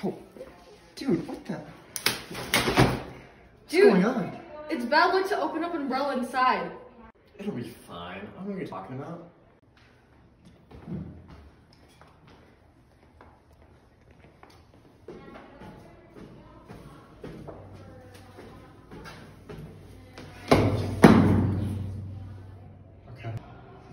Oh, dude, what the? What's Dude, going on? it's valid to open up an umbrella inside. It'll be fine. I don't know what you're talking about. Okay.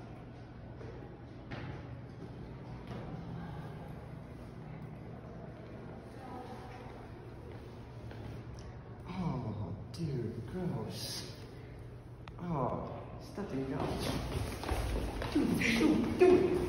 Oh, dude, gross. Oh, stepping up. Dude.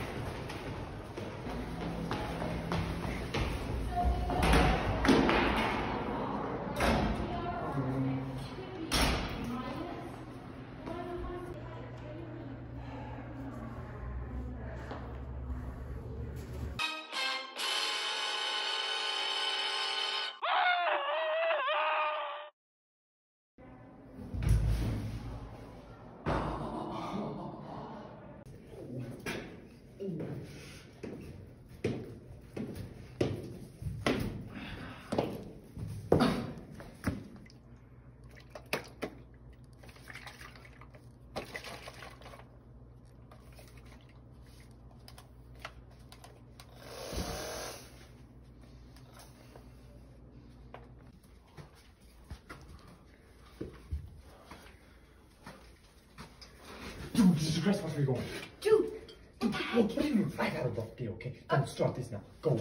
Dude, Jesus Christ, where are we going? Dude, Dude, what are you? I got a rough day, okay? Don't start this now. Go.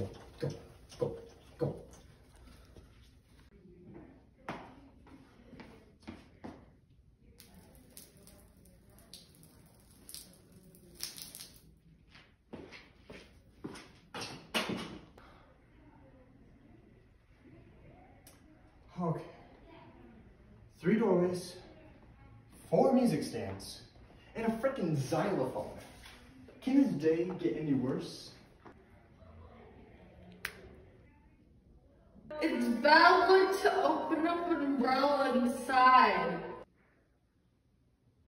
Okay. 3 doorways, 4 music stands, and a freaking xylophone. Can this day get any worse? it's valid to open up an umbrella inside.